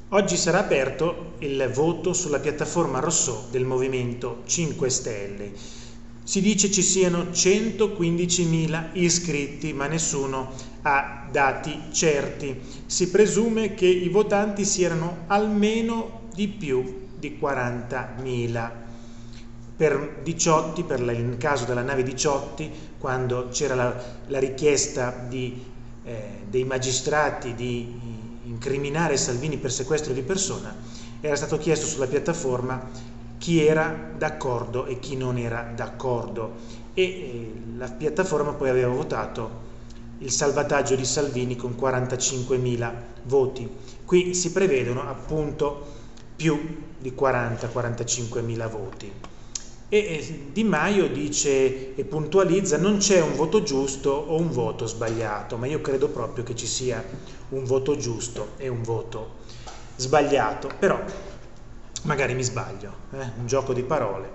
Oggi sarà aperto il voto sulla piattaforma Rousseau del Movimento 5 Stelle. Si dice ci siano 115.000 iscritti, ma nessuno ha dati certi. Si presume che i votanti siano almeno di più di 40.000. Per Diciotti, il caso della nave Diciotti, quando c'era la richiesta dei magistrati di incriminare Salvini per sequestro di persona, era stato chiesto sulla piattaforma chi era d'accordo e chi non era d'accordo, e la piattaforma poi aveva votato il salvataggio di Salvini con 45.000 voti. Qui si prevedono appunto più di 40-45.000 voti. E Di Maio dice e puntualizza: non c'è un voto giusto o un voto sbagliato, ma io credo proprio che ci sia un voto giusto e un voto sbagliato, però magari mi sbaglio, un gioco di parole.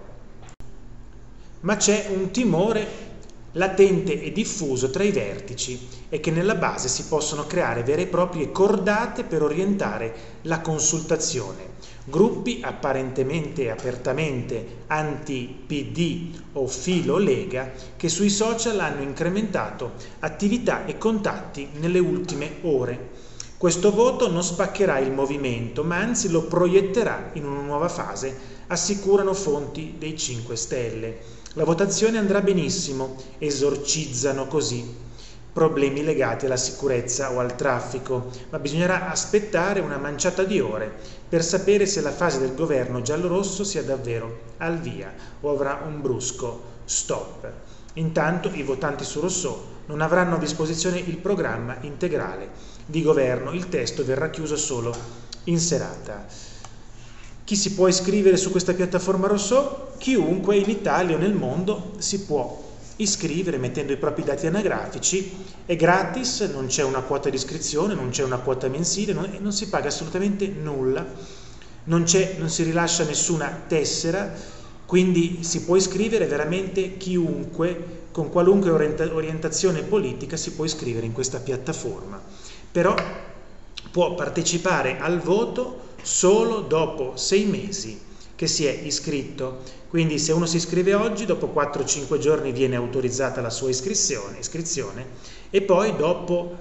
Ma c'è un timore latente e diffuso tra i vertici, e che nella base si possono creare vere e proprie cordate per orientare la consultazione. Gruppi apparentemente e apertamente anti-PD o filo Lega che sui social hanno incrementato attività e contatti nelle ultime ore. Questo voto non spaccherà il movimento, ma anzi lo proietterà in una nuova fase, assicurano fonti dei 5 Stelle. La votazione andrà benissimo, esorcizzano così problemi legati alla sicurezza o al traffico, ma bisognerà aspettare una manciata di ore per sapere se la fase del governo giallorosso sia davvero al via o avrà un brusco stop. Intanto i votanti su Rousseau non avranno a disposizione il programma integrale di governo, il testo verrà chiuso solo in serata. Chi si può iscrivere su questa piattaforma Rousseau? Chiunque in Italia o nel mondo si può iscrivere mettendo i propri dati anagrafici, è gratis, non c'è una quota di iscrizione, non c'è una quota mensile, non si paga assolutamente nulla, non si rilascia nessuna tessera, quindi si può iscrivere veramente chiunque, con qualunque orientazione politica si può iscrivere in questa piattaforma, però può partecipare al voto solo dopo 6 mesi che si è iscritto. Quindi se uno si iscrive oggi, dopo 4-5 giorni viene autorizzata la sua iscrizione e poi dopo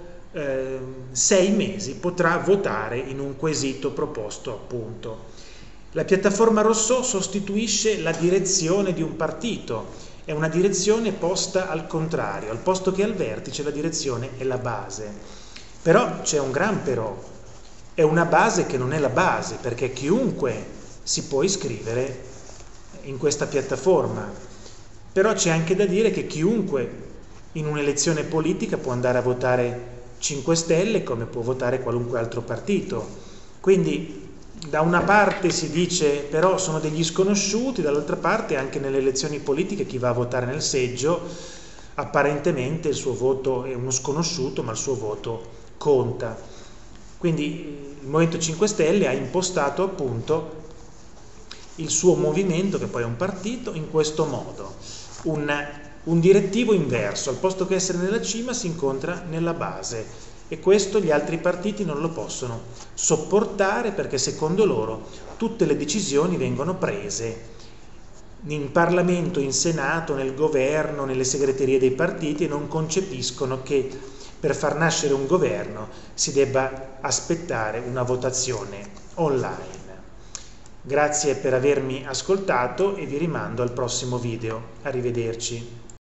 6 mesi potrà votare in un quesito proposto appunto. La piattaforma Rousseau sostituisce la direzione di un partito, è una direzione posta al contrario, al posto che al vertice la direzione è la base. Però c'è un gran però, è una base che non è la base, perché chiunque si può iscrivere in questa piattaforma, però c'è anche da dire che chiunque in un'elezione politica può andare a votare 5 Stelle come può votare qualunque altro partito. Quindi da una parte si dice però sono degli sconosciuti, dall'altra parte anche nelle elezioni politiche chi va a votare nel seggio apparentemente il suo voto è uno sconosciuto, ma il suo voto conta. Quindi il Movimento 5 Stelle ha impostato appunto il suo movimento, che poi è un partito, in questo modo, un direttivo inverso: al posto che essere nella cima si incontra nella base, e questo gli altri partiti non lo possono sopportare, perché secondo loro tutte le decisioni vengono prese in Parlamento, in Senato, nel governo, nelle segreterie dei partiti, e non concepiscono che per far nascere un governo si debba aspettare una votazione online. Grazie per avermi ascoltato e vi rimando al prossimo video. Arrivederci.